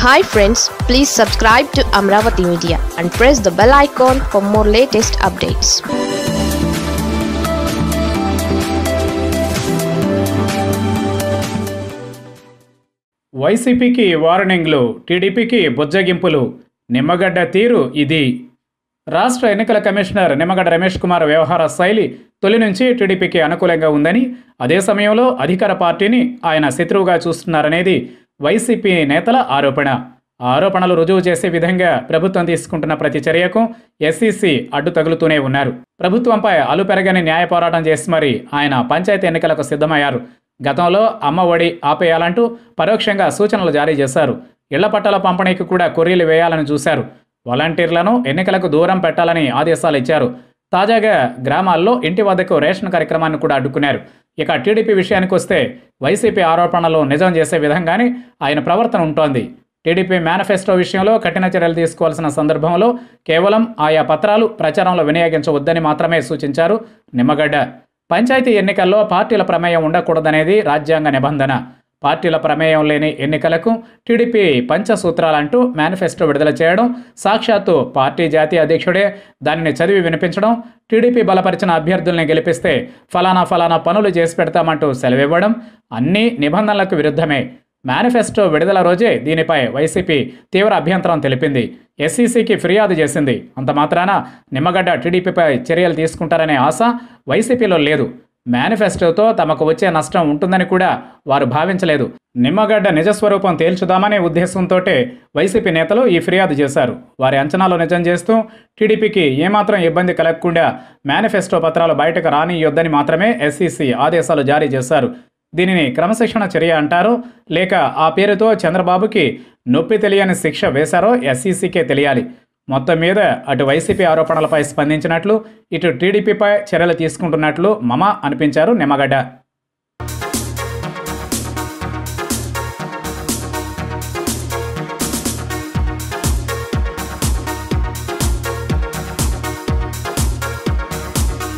Hi friends, please subscribe to Amaravathi Media and press the bell icon for more latest updates. వైసీపీకి వార్నింగ్లు, టీడీపీకి బుజ్జగింపులు. నిమ్మగడ్డ తీరు ఇది. రాష్ట్ర ఎన్నికల కమిషనర్ నిమ్మగడ్డ రమేష్ కుమార్ వ్యవహార శైలి తొలి నుంచి టీడీపీకి అనుకూలంగా ఉందని, అదే సమయంలో అధికార పార్టీని ఆయన శత్రువుగా చూస్తున్నారనేది వైసీపీ నేతల ఆరోపణ. ఆ ఆరోపణలు రుజువు చేసే విధంగా ప్రభుత్వం తీసుకుంటున్న ప్రతి చర్యకు ఎస్ఈసీ అడ్డు తగులుతూనే ఉన్నారు. ప్రభుత్వంపై అలుపెరగని న్యాయ పోరాటం చేసి మరి ఆయన పంచాయతీ ఎన్నికలకు సిద్ధమయ్యారు. గతంలో అమ్మ ఒడి ఆపేయాలంటూ పరోక్షంగా సూచనలు జారీ చేశారు. ఇళ్ల పట్టాల పంపిణీకి కూడా కొర్రీలు వేయాలని చూశారు. వాలంటీర్లను ఎన్నికలకు దూరం పెట్టాలని ఆదేశాలు ఇచ్చారు. తాజాగా గ్రామాల్లో ఇంటి వద్దకు రేషన్ కార్యక్రమాన్ని కూడా అడ్డుకున్నారు. ఇక టీడీపీ విషయానికి వస్తే వైసీపీ ఆరోపణలు నిజం చేసే విధంగానే ఆయన ప్రవర్తన ఉంటోంది. టీడీపీ మేనిఫెస్టో విషయంలో కఠిన చర్యలు తీసుకోవాల్సిన సందర్భంలో కేవలం ఆయా పత్రాలు ప్రచారంలో వినియోగించవద్దని మాత్రమే సూచించారు నిమ్మగడ్డ. పంచాయతీ ఎన్నికల్లో పార్టీల ప్రమేయం ఉండకూడదనేది రాజ్యాంగ నిబంధన. పార్టీల ప్రమేయం లేని ఎన్నికలకు టీడీపీ పంచసూత్రాలంటూ మేనిఫెస్టో విడుదల చేయడం, సాక్షాత్తు పార్టీ జాతీయ అధ్యక్షుడే దానిని చదివి వినిపించడం, టీడీపీ బలపరిచిన అభ్యర్థుల్ని గెలిపిస్తే ఫలానా పనులు చేసి పెడతామంటూ సెలవివ్వడం అన్నీ నిబంధనలకు విరుద్ధమే. మేనిఫెస్టో విడుదల రోజే దీనిపై వైసీపీ తీవ్ర అభ్యంతరం తెలిపింది. ఎస్ఈసీకి ఫిర్యాదు చేసింది. అంత మాత్రాన నిమ్మగడ్డ టీడీపీపై చర్యలు తీసుకుంటారనే ఆశ వైసీపీలో లేదు. మేనిఫెస్టోతో తమకు వచ్చే నష్టం ఉంటుందని కూడా వారు భావించలేదు. నిమ్మగడ్డ నిజస్వరూపం తేల్చుదామనే ఉద్దేశంతోటే వైసీపీ నేతలు ఈ ఫిర్యాదు చేశారు. వారి అంచనాలు నిజం చేస్తూ టీడీపీకి ఏమాత్రం ఇబ్బంది కలగకుండా మేనిఫెస్టో పత్రాలు బయటకు రానియొద్దని మాత్రమే ఎస్ఈసీ ఆదేశాలు జారీ చేశారు. దీనిని క్రమశిక్షణ చర్య అంటారో, లేక ఆ పేరుతో చంద్రబాబుకి నొప్పి తెలియని శిక్ష వేశారో ఎస్ఈసీకే తెలియాలి. మొత్తం మీద అటు వైసీపీ ఆరోపణలపై స్పందించినట్లు, ఇటు టీడీపీపై చర్యలు తీసుకుంటున్నట్లు అనిపించారు నిమ్మగడ్డ.